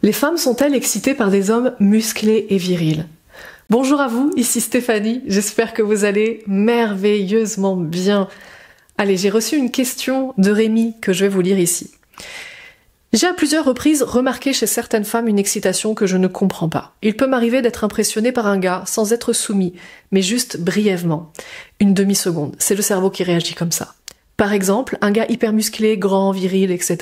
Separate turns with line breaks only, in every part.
Les femmes sont-elles excitées par des hommes musclés et virils? Bonjour à vous, ici Stéphanie, j'espère que vous allez merveilleusement bien. Allez, j'ai reçu une question de Rémi que je vais vous lire ici. J'ai à plusieurs reprises remarqué chez certaines femmes une excitation que je ne comprends pas. Il peut m'arriver d'être impressionné par un gars sans être soumis, mais juste brièvement. Une demi-seconde, c'est le cerveau qui réagit comme ça. Par exemple, un gars hyper musclé, grand, viril, etc.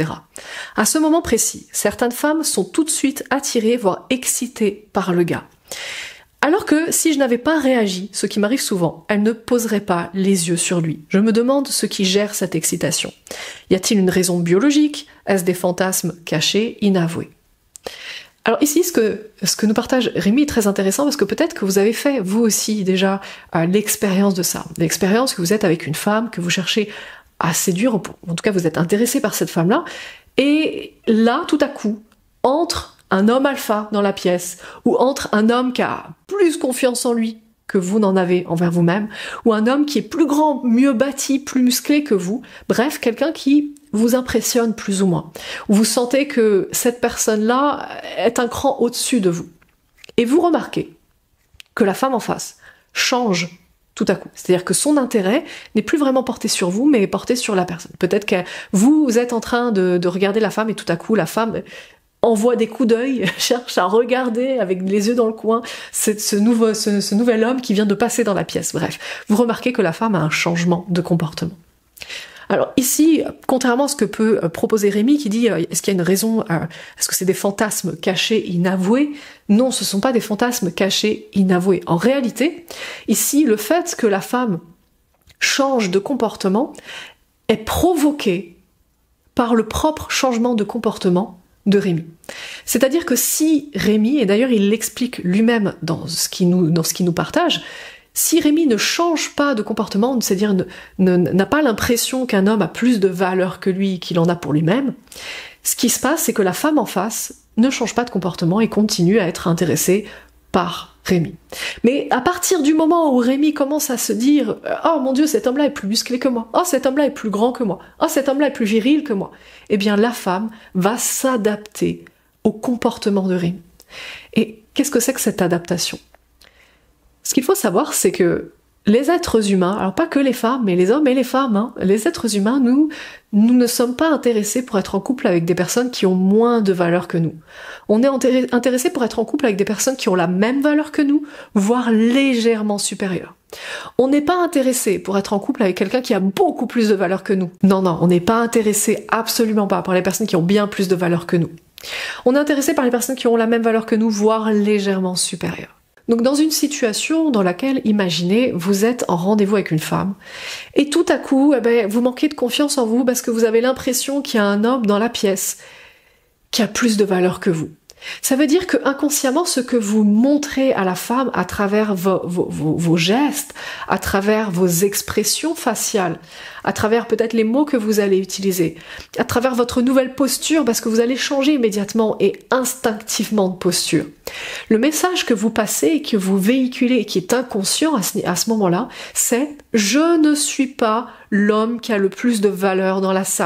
À ce moment précis, certaines femmes sont tout de suite attirées, voire excitées par le gars. Alors que si je n'avais pas réagi, ce qui m'arrive souvent, elles ne poseraient pas les yeux sur lui. Je me demande ce qui gère cette excitation. Y a-t-il une raison biologique? Est-ce des fantasmes cachés, inavoués? Alors ici, ce que nous partage Rémi est très intéressant parce que peut-être que vous avez fait, vous aussi, déjà, l'expérience de ça. L'expérience que vous êtes avec une femme, que vous cherchez à séduire, en tout cas vous êtes intéressé par cette femme-là, et là, tout à coup, entre un homme alpha dans la pièce, ou entre un homme qui a plus confiance en lui que vous n'en avez envers vous-même, ou un homme qui est plus grand, mieux bâti, plus musclé que vous, bref, quelqu'un qui vous impressionne plus ou moins, où vous sentez que cette personne-là est un cran au-dessus de vous. Et vous remarquez que la femme en face change tout à coup. C'est-à-dire que son intérêt n'est plus vraiment porté sur vous, mais porté sur la personne. Peut-être que vous êtes en train de regarder la femme et tout à coup, la femme envoie des coups d'œil, cherche à regarder avec les yeux dans le coin ce nouvel homme qui vient de passer dans la pièce. Bref, vous remarquez que la femme a un changement de comportement. Alors ici, contrairement à ce que peut proposer Rémi qui dit est-ce qu'il y a une raison, est-ce que c'est des fantasmes cachés, inavoués? Non, ce ne sont pas des fantasmes cachés, inavoués. En réalité, ici, le fait que la femme change de comportement est provoqué par le propre changement de comportement de Rémi. C'est-à-dire que si Rémi, et d'ailleurs il l'explique lui-même dans ce qu'il nous partage, si Rémi ne change pas de comportement, c'est-à-dire n'a pas l'impression qu'un homme a plus de valeur que lui, qu'il en a pour lui-même, ce qui se passe, c'est que la femme en face ne change pas de comportement et continue à être intéressée par Rémi. Mais à partir du moment où Rémi commence à se dire « Oh mon Dieu, cet homme-là est plus musclé que moi. Oh, cet homme-là est plus grand que moi. Oh, cet homme-là est plus viril que moi. » Eh bien, la femme va s'adapter au comportement de Rémi. Et qu'est-ce que c'est que cette adaptation? Ce qu'il faut savoir, c'est que les êtres humains, alors pas que les femmes, mais les hommes et les femmes, les êtres humains, nous ne sommes pas intéressés pour être en couple avec des personnes qui ont moins de valeur que nous. On est intéressés pour être en couple avec des personnes qui ont la même valeur que nous, voire légèrement supérieure. On n'est pas intéressé pour être en couple avec quelqu'un qui a beaucoup plus de valeur que nous. Non, on n'est pas intéressé absolument pas par les personnes qui ont bien plus de valeur que nous. On est intéressé par les personnes qui ont la même valeur que nous, voire légèrement supérieure. Donc dans une situation dans laquelle, imaginez, vous êtes en rendez-vous avec une femme, et tout à coup, vous manquez de confiance en vous parce que vous avez l'impression qu'il y a un homme dans la pièce qui a plus de valeur que vous. Ça veut dire que inconsciemment, ce que vous montrez à la femme à travers vos gestes, à travers vos expressions faciales, à travers peut-être les mots que vous allez utiliser, à travers votre nouvelle posture, parce que vous allez changer immédiatement et instinctivement de posture. Le message que vous passez et que vous véhiculez et qui est inconscient à ce moment-là, c'est « Je ne suis pas l'homme qui a le plus de valeur dans la salle ».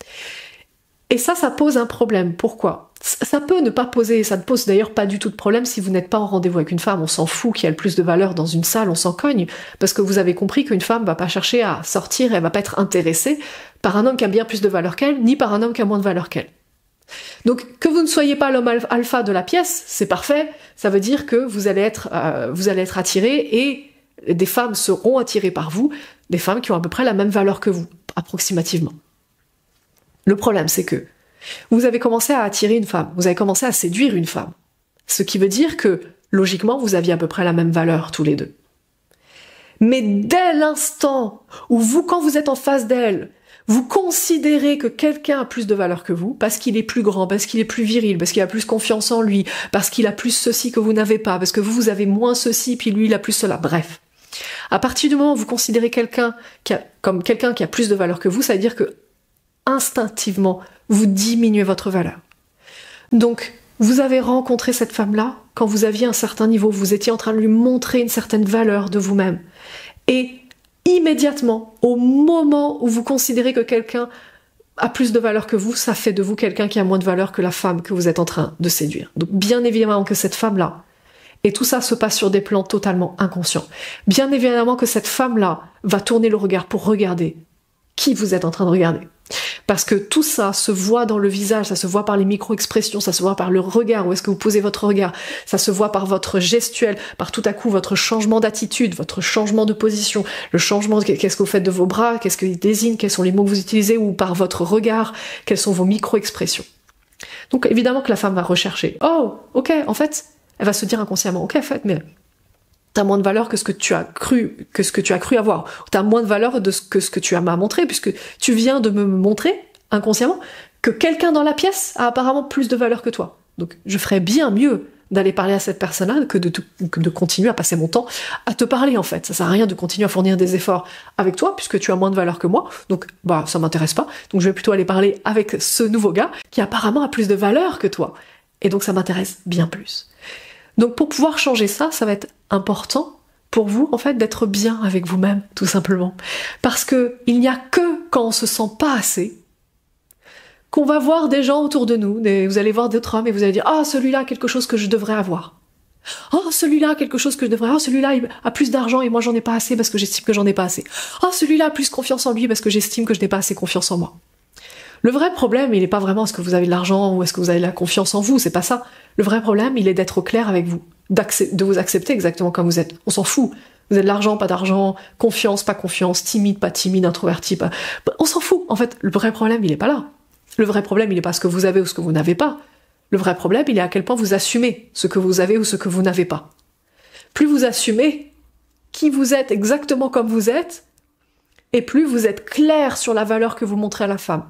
Et ça pose un problème. Pourquoi? Ça peut ne pas poser, ça ne pose d'ailleurs pas du tout de problème si vous n'êtes pas en rendez-vous avec une femme, on s'en fout qu'il y a le plus de valeur dans une salle, on s'en cogne, parce que vous avez compris qu'une femme va pas chercher à sortir, elle va pas être intéressée par un homme qui a bien plus de valeur qu'elle, ni par un homme qui a moins de valeur qu'elle. Donc que vous ne soyez pas l'homme alpha de la pièce, c'est parfait, ça veut dire que vous allez être attiré et des femmes seront attirées par vous, des femmes qui ont à peu près la même valeur que vous, approximativement. Le problème, c'est que vous avez commencé à attirer une femme, vous avez commencé à séduire une femme. Ce qui veut dire que, logiquement, vous aviez à peu près la même valeur tous les deux. Mais dès l'instant où quand vous êtes en face d'elle, vous considérez que quelqu'un a plus de valeur que vous, parce qu'il est plus grand, parce qu'il est plus viril, parce qu'il a plus confiance en lui, parce qu'il a plus ceci que vous n'avez pas, parce que vous avez moins ceci, puis lui il a plus cela, bref. À partir du moment où vous considérez quelqu'un comme quelqu'un qui a plus de valeur que vous, ça veut dire que instinctivement, vous diminuez votre valeur. Donc, vous avez rencontré cette femme-là quand vous aviez un certain niveau, vous étiez en train de lui montrer une certaine valeur de vous-même. Et immédiatement, au moment où vous considérez que quelqu'un a plus de valeur que vous, ça fait de vous quelqu'un qui a moins de valeur que la femme que vous êtes en train de séduire. Donc bien évidemment que cette femme-là, et tout ça se passe sur des plans totalement inconscients, bien évidemment que cette femme-là va tourner le regard pour regarder qui vous êtes en train de regarder. Parce que tout ça se voit dans le visage, ça se voit par les micro-expressions, ça se voit par le regard, où est-ce que vous posez votre regard, ça se voit par votre gestuelle, par tout à coup votre changement d'attitude, votre changement de position, le changement, qu'est-ce que vous faites de vos bras, qu'est-ce qu'ils désignent, quels sont les mots que vous utilisez, ou par votre regard, quelles sont vos micro-expressions. Donc évidemment que la femme va rechercher, oh, ok, en fait, elle va se dire inconsciemment, ok, en fait, mais t'as moins de valeur que ce que tu as cru avoir. T'as moins de valeur que ce que tu m'as montré, puisque tu viens de me montrer, inconsciemment, que quelqu'un dans la pièce a apparemment plus de valeur que toi. Donc je ferais bien mieux d'aller parler à cette personne-là que de continuer à passer mon temps à te parler, en fait. Ça sert à rien de continuer à fournir des efforts avec toi, puisque tu as moins de valeur que moi, donc bah ça m'intéresse pas. Donc je vais plutôt aller parler avec ce nouveau gars, qui apparemment a plus de valeur que toi. Et donc ça m'intéresse bien plus. Donc pour pouvoir changer ça, ça va être important pour vous, en fait, d'être bien avec vous-même, tout simplement. Parce que il n'y a que quand on se sent pas assez, qu'on va voir des gens autour de nous, vous allez voir d'autres hommes et vous allez dire « Ah, celui-là a quelque chose que je devrais avoir. Oh, celui-là a quelque chose que je devrais avoir. Celui-là a plus d'argent et moi j'en ai pas assez parce que j'estime que j'en ai pas assez. Oh, celui-là a plus confiance en lui parce que j'estime que je n'ai pas assez confiance en moi. » Le vrai problème, il n'est pas vraiment est-ce que vous avez de l'argent ou est-ce que vous avez de la confiance en vous, c'est pas ça. Le vrai problème, il est d'être au clair avec vous, de vous accepter exactement comme vous êtes. On s'en fout. Vous avez de l'argent, pas d'argent, confiance, pas confiance, timide, pas timide, introverti, pas... On s'en fout. En fait, le vrai problème, il est pas là. Le vrai problème, il n'est pas ce que vous avez ou ce que vous n'avez pas. Le vrai problème, il est à quel point vous assumez ce que vous avez ou ce que vous n'avez pas. Plus vous assumez qui vous êtes exactement comme vous êtes, et plus vous êtes clair sur la valeur que vous montrez à la femme.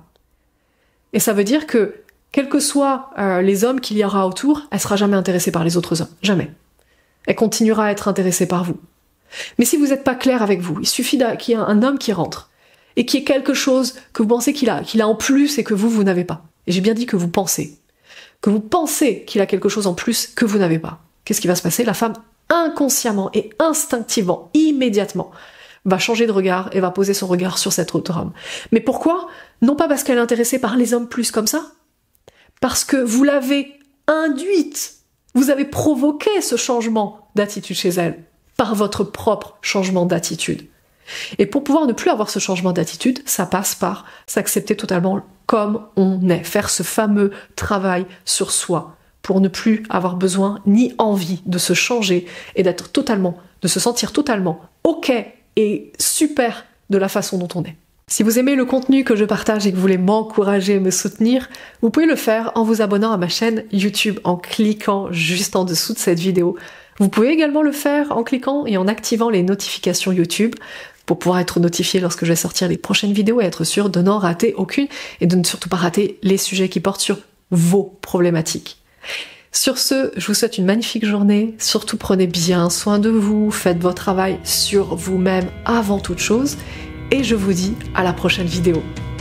Et ça veut dire que, quels que soient les hommes qu'il y aura autour, elle sera jamais intéressée par les autres hommes. Jamais. Elle continuera à être intéressée par vous. Mais si vous n'êtes pas clair avec vous, il suffit qu'il y ait un homme qui rentre, et qu'il y ait quelque chose que vous pensez qu'il a en plus et que vous n'avez pas. Et j'ai bien dit que vous pensez. Que vous pensez qu'il a quelque chose en plus que vous n'avez pas. Qu'est-ce qui va se passer? La femme, inconsciemment et instinctivement, immédiatement, va changer de regard et va poser son regard sur cet autre homme. Mais pourquoi? Non pas parce qu'elle est intéressée par les hommes plus comme ça, parce que vous l'avez induite, vous avez provoqué ce changement d'attitude chez elle, par votre propre changement d'attitude. Et pour pouvoir ne plus avoir ce changement d'attitude, ça passe par s'accepter totalement comme on est, faire ce fameux travail sur soi, pour ne plus avoir besoin ni envie de se changer et de se sentir totalement ok et super de la façon dont on est. Si vous aimez le contenu que je partage et que vous voulez m'encourager, me soutenir, vous pouvez le faire en vous abonnant à ma chaîne YouTube, en cliquant juste en dessous de cette vidéo. Vous pouvez également le faire en cliquant et en activant les notifications YouTube pour pouvoir être notifié lorsque je vais sortir les prochaines vidéos et être sûr de n'en rater aucune et de ne surtout pas rater les sujets qui portent sur vos problématiques. Sur ce, je vous souhaite une magnifique journée, surtout prenez bien soin de vous, faites votre travail sur vous-même avant toute chose, et je vous dis à la prochaine vidéo.